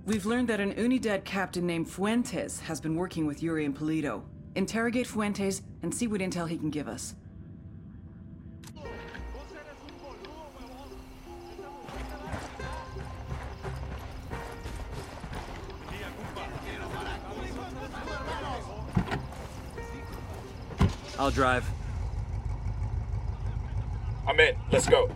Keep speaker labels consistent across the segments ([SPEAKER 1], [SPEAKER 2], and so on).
[SPEAKER 1] We've learned that an Unidad captain named Fuentes has been working with Yuri and Polito. Interrogate Fuentes and see what intel he can give us.
[SPEAKER 2] I'll drive.
[SPEAKER 3] I'm in. Let's go.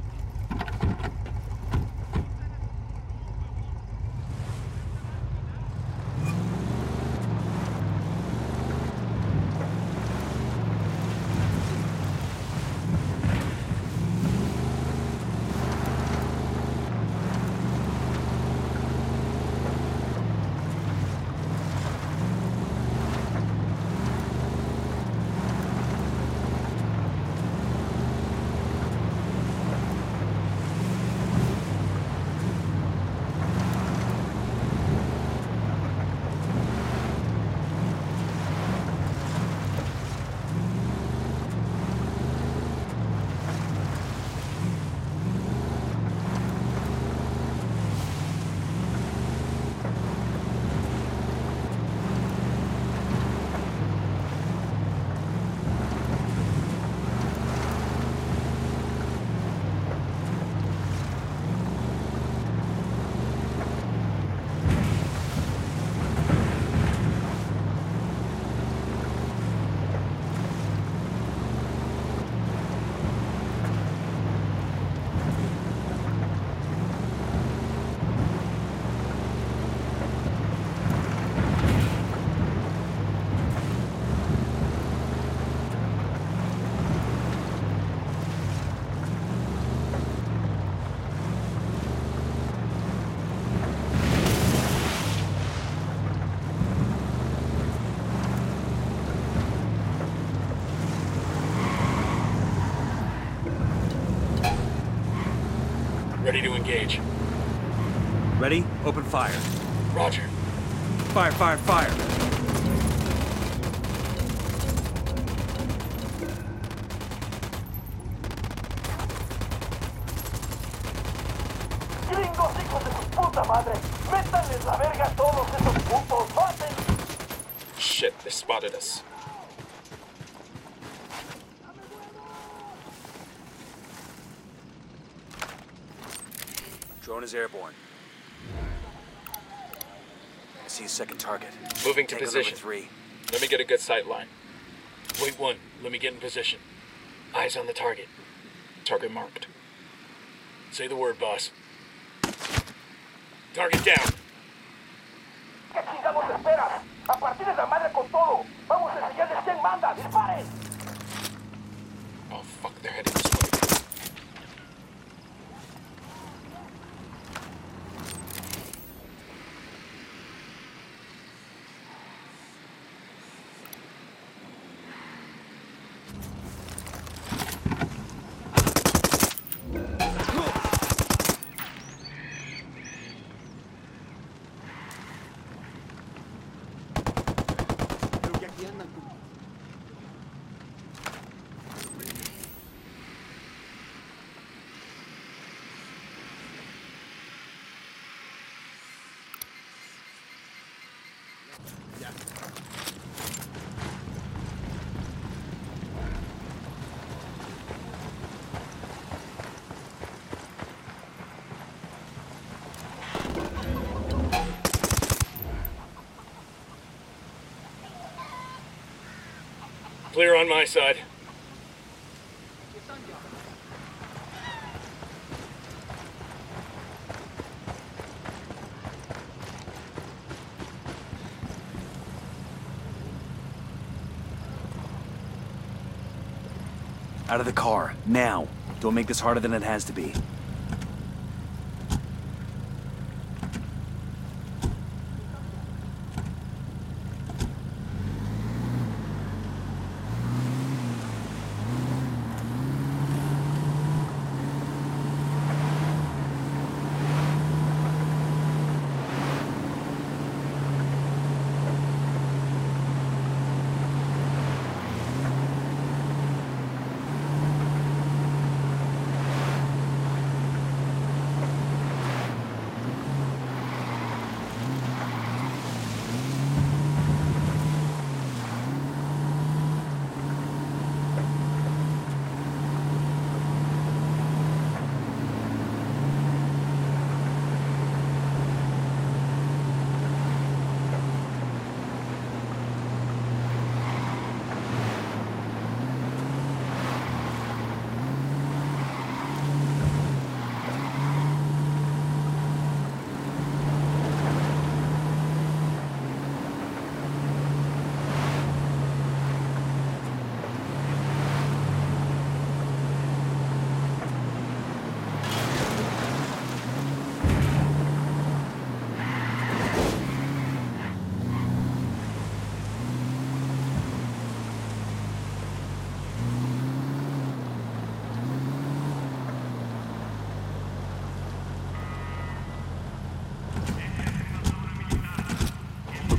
[SPEAKER 3] Ready to engage.
[SPEAKER 2] Ready? Open fire.
[SPEAKER 3] Roger.
[SPEAKER 2] Fire, fire, fire!
[SPEAKER 4] ¡Gringos, hijos de su puta madre! ¡Métanles la verga a todos esos putos! ¡Maten!
[SPEAKER 3] Shit, they spotted us.
[SPEAKER 2] Drone is airborne. I see a second target.
[SPEAKER 3] Moving to
[SPEAKER 2] Tango
[SPEAKER 3] position.
[SPEAKER 2] number 3.
[SPEAKER 3] Let me get a good sight line. Wait 1, let me get in position. Eyes on the target. Target marked. Say the word, boss. Target down.
[SPEAKER 4] ¿Qué chingados esperas? ¡A partir de la madre con todo! ¡Vamos a enseñarles quién manda! ¡Disparen!
[SPEAKER 3] Oh fuck, they're heading this way. Clear on my side.
[SPEAKER 2] Out of the car, now. Don't make this harder than it has to be.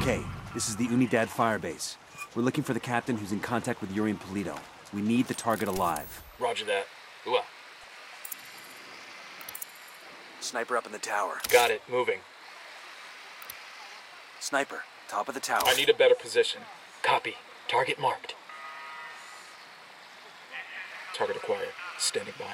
[SPEAKER 2] Okay, this is the Unidad firebase. We're looking for the captain who's in contact with Yuri and Polito. We need the target alive.
[SPEAKER 3] Roger that. Ooh,
[SPEAKER 2] Sniper up in the tower.
[SPEAKER 3] got it. Moving.
[SPEAKER 2] Sniper, top of the tower.
[SPEAKER 3] I need a better position. Copy. Target marked. Target acquired. Standing by.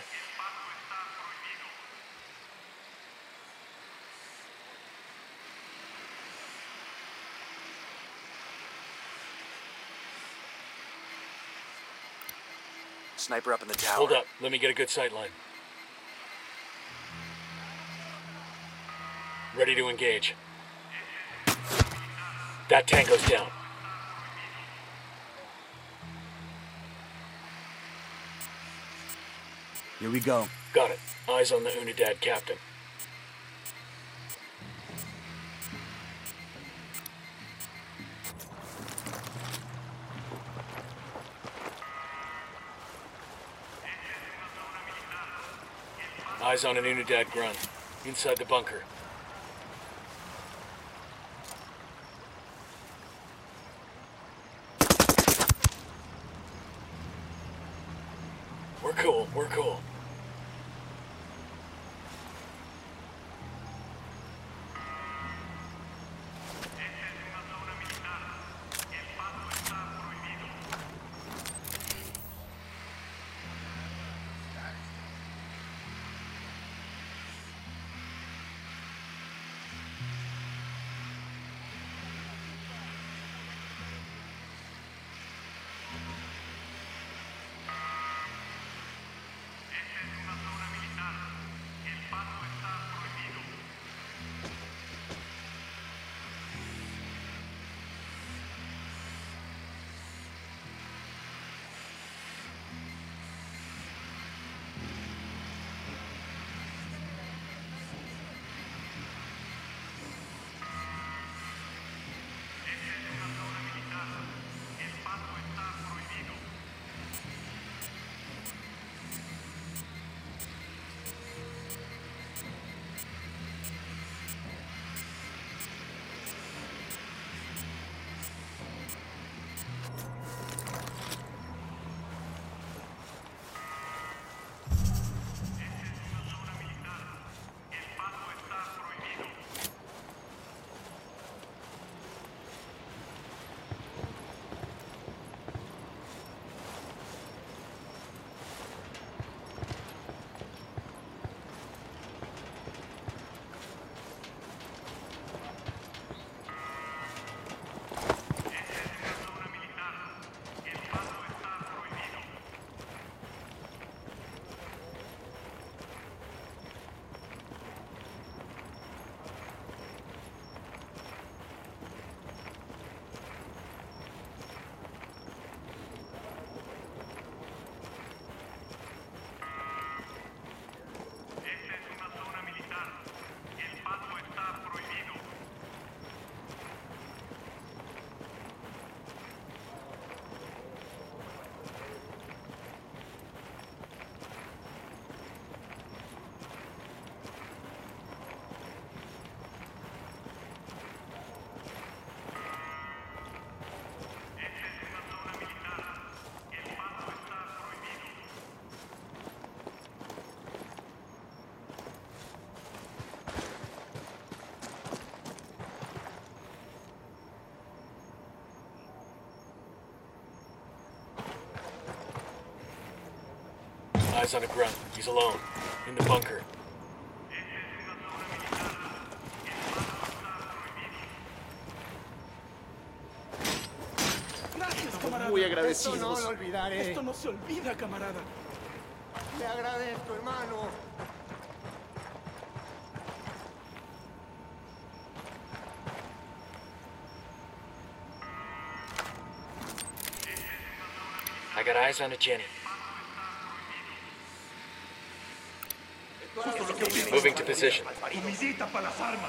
[SPEAKER 2] Sniper up in the tower.
[SPEAKER 3] Hold up. Let me get a good sight line. Ready to engage. That tango's down.
[SPEAKER 2] Here we go.
[SPEAKER 3] Got it. Eyes on the Unidad captain. Eyes on an Unidad grunt. Inside the bunker. We're cool. We're cool. Eyes on a grunt. He's alone. In the bunker.
[SPEAKER 5] Muy agradecidos.
[SPEAKER 6] Esto no lo olvidaré.
[SPEAKER 5] Esto no se olvida, camarada.
[SPEAKER 6] Le agradezco, hermano.
[SPEAKER 3] I got eyes on a Jenny. Moving to position.
[SPEAKER 5] Tu visita para las armas.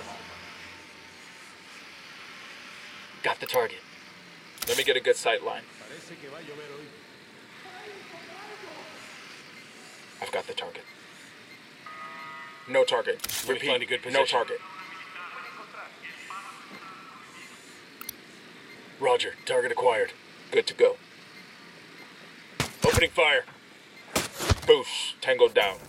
[SPEAKER 3] Got the target. Let me get a good sight line. I've got the target. No target. Repeat. Find a good position. No target. Roger. Target acquired. Good to go. Opening fire. Boosh. Tango down.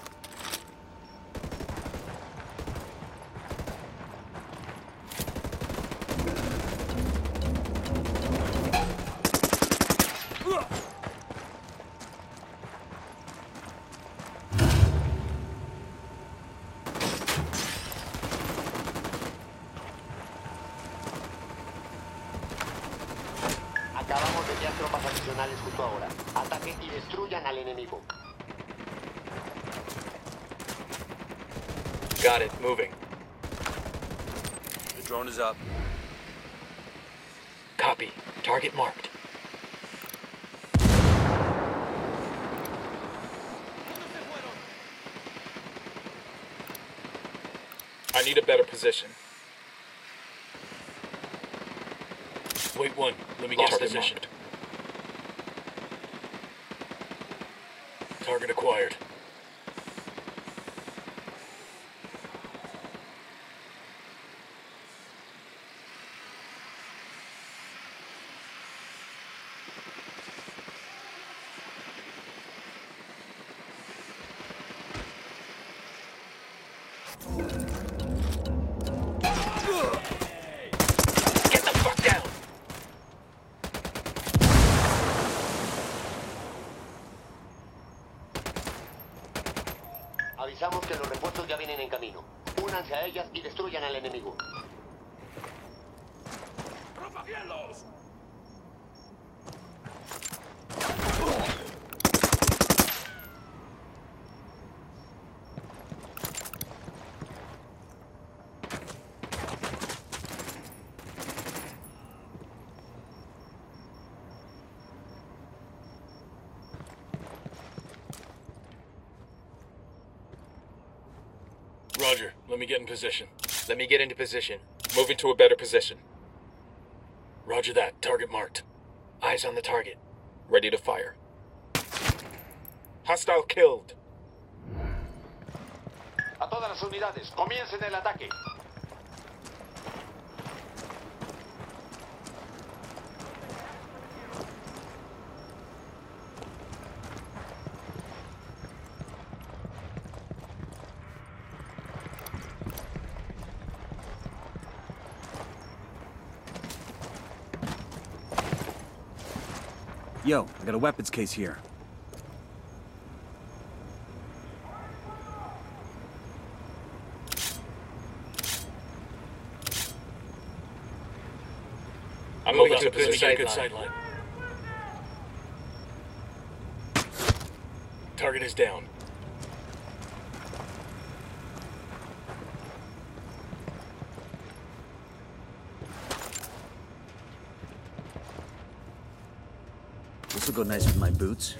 [SPEAKER 7] Acabamos de enviar tropas adicionales justo ahora. Ataquen y destruyan al enemigo.
[SPEAKER 3] Got it. Moving.
[SPEAKER 2] The drone is up.
[SPEAKER 3] Copy. Target marked. I need a better position. Wait one. Let me get in position. Target acquired. Get the fuck down!
[SPEAKER 7] Avisamos que los refuerzos ya vienen en camino. Únanse a ellas y destruyan al enemigo.
[SPEAKER 5] ¡Propaguenlos!
[SPEAKER 3] Roger. Let me get in position. Let me get into position. Moving to a better position. Roger that. Target marked. Eyes on the target. Ready to fire. Hostile killed.
[SPEAKER 7] A todas las unidades, comiencen el ataque.
[SPEAKER 2] Yo, I got a weapons case here.
[SPEAKER 3] I'm moving to a good sideline. Target is down.
[SPEAKER 2] This will go nice with my boots.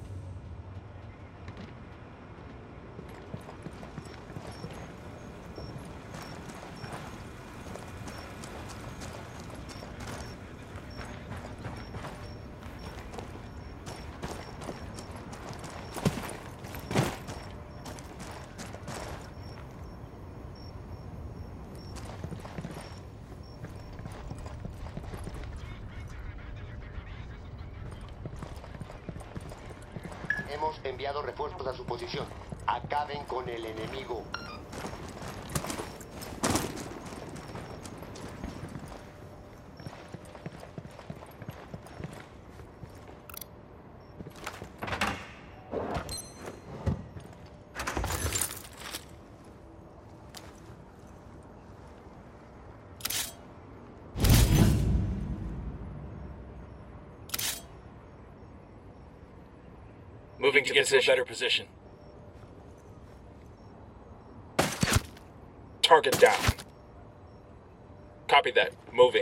[SPEAKER 7] Hemos enviado refuerzos a su posición. Acaben con el enemigo.
[SPEAKER 3] Moving to get to a better position. Target down. Copy that. Moving.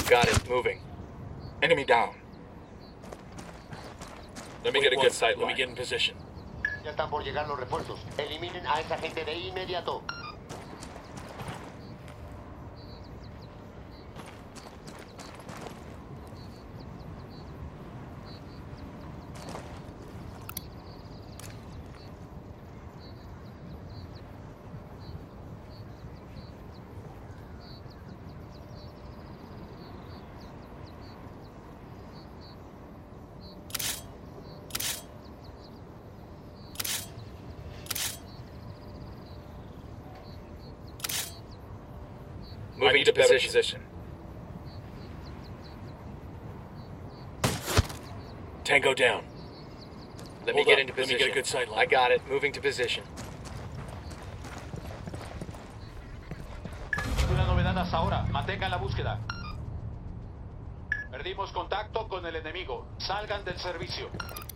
[SPEAKER 3] Got it. Moving. Enemy down. Let me get a good sight. Let me get in position.
[SPEAKER 7] Ya están por llegar los refuerzos. Eliminen a esa gente de inmediato.
[SPEAKER 3] Moving to position. Tango down. Let me get into position. Let me get a good sight line. I got it. Moving to position.
[SPEAKER 8] Una novedad hasta ahora. Mantengan la búsqueda. Perdimos contacto con el enemigo. Salgan del servicio.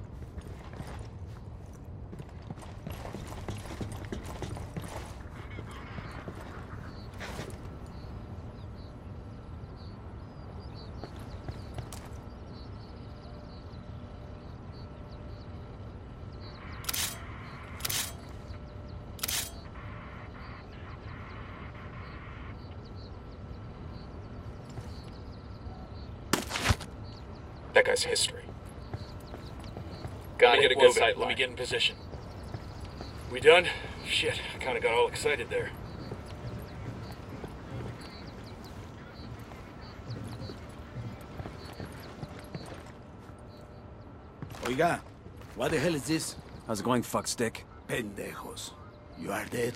[SPEAKER 3] That guy's history. Got it. Get a good sight. Let me get in position. We done? Shit, I kinda got all excited there.
[SPEAKER 9] Oiga, what the hell is this?
[SPEAKER 2] How's it going, fuckstick?
[SPEAKER 9] Pendejos. You are dead?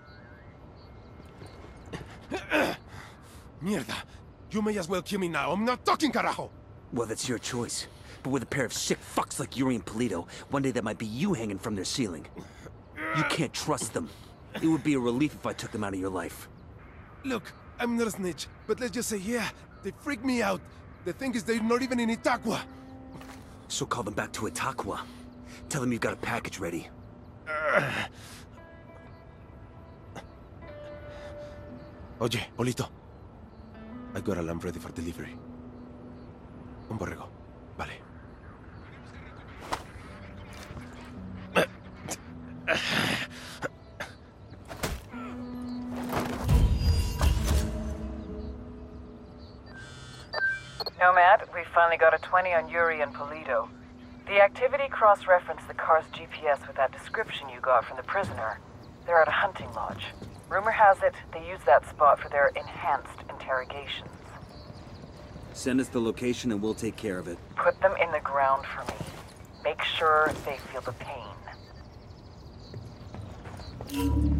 [SPEAKER 9] Mierda. You may as well kill me now. I'm not talking, carajo!
[SPEAKER 2] Well, that's your choice. But with a pair of sick fucks like Yuri and Polito, one day that might be you hanging from their ceiling. You can't trust them. It would be a relief if I took them out of your life.
[SPEAKER 9] Look, I'm not a snitch, but let's just say, yeah, they freak me out. The thing is, they're not even in Itaqua.
[SPEAKER 2] So call them back to Itaqua. Tell them you've got a package ready.
[SPEAKER 9] Oye, Polito. I got a lamb ready for delivery. Un borrego. Vale.
[SPEAKER 1] Nomad, we finally got a 20 on Yuri and Polito. The activity cross-referenced the car's GPS with that description you got from the prisoner. They're at a hunting lodge. Rumor has it they use that spot for their enhanced interrogations.
[SPEAKER 2] Send us the location and we'll take care of it.
[SPEAKER 1] Put them in the ground for me. Make sure they feel the pain.